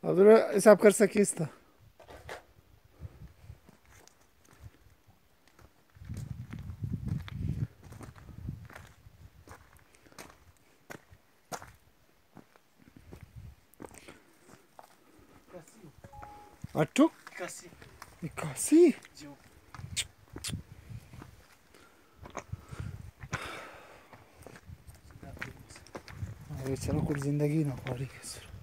अब हिसाब कर सकिस त अट्ठो 81 बेचारा कुछ जिंदगी ना पारी के सर